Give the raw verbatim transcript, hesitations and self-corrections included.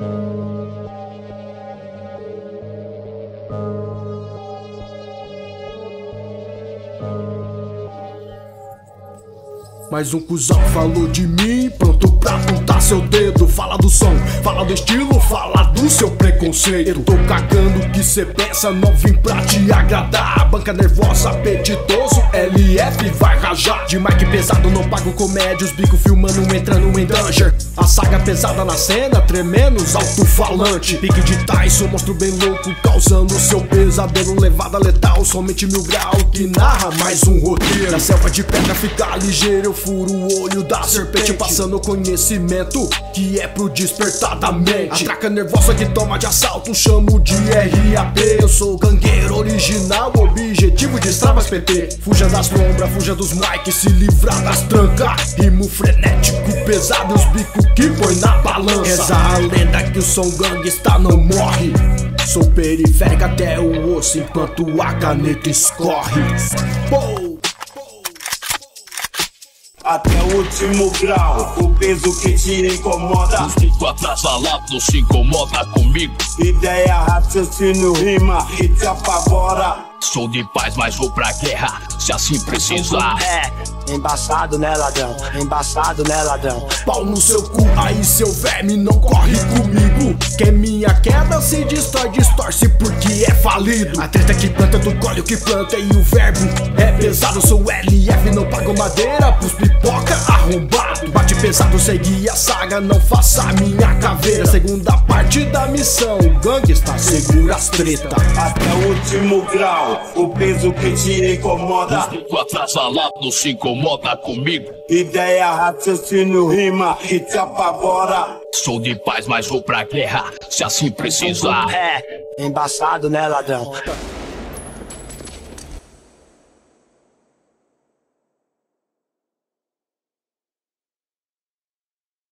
Mais um cuzão falou de mim, pronto pra apontar seu dedo. Fala do som, fala do estilo, fala do seu preconceito. Eu tô cagando o que cê pensa, não vim pra te agradar. Banca nervosa, apetitoso, L F vai rajar. De mic pesado, não pago comédia, os bico filmando, entrando em danger. A saga pesada na cena, tremendo os alto-falante. Pique de Tyson, monstro bem louco, causando seu pesadelo. Levada letal, somente mil grau, que narra mais um roteiro. Na selva de pedra fica ligeiro, eu furo o olho da serpente, passando conhecimento que é pro despertar da mente. A traca nervosa que toma de assalto, chamo de R A P. Eu sou o gangueiro original, objetivo de Stravas P T. Fuja das lombras, fuja dos mic, se livrar das trancas. Rimo frenético, pesado, os bicos que põe na balança. Reza a lenda que o som gangsta não morre. Sou periférica até o osso, enquanto a caneta escorre. Pou! Até o último grau, o peso que te incomoda. Os bico atrasalado se incomoda comigo. Ideia, raciocínio, rima que te apavora. Sou de paz, mas vou pra guerra, se assim precisar. É, embaçado né ladrão, embaçado né ladrão. Pau no seu cu, aí seu verme não corre comigo. Que minha queda se destrói, distorce porque é falido. A treta que planta do colhe o que planta e o verbo é pesado. Sou L F, não pago madeira pros pipoca arrombado. Bate pesado, segui a saga, não faça minha caveira. Segunda parte da missão, o gangsta segura as treta. Até o último grau, o peso que te incomoda. Os bico atrasalado se incomoda comigo. Ideia, raciocínio, rima que te apavora. Sou de paz, mas vou pra guerra, se assim precisar. É, embaçado né ladrão.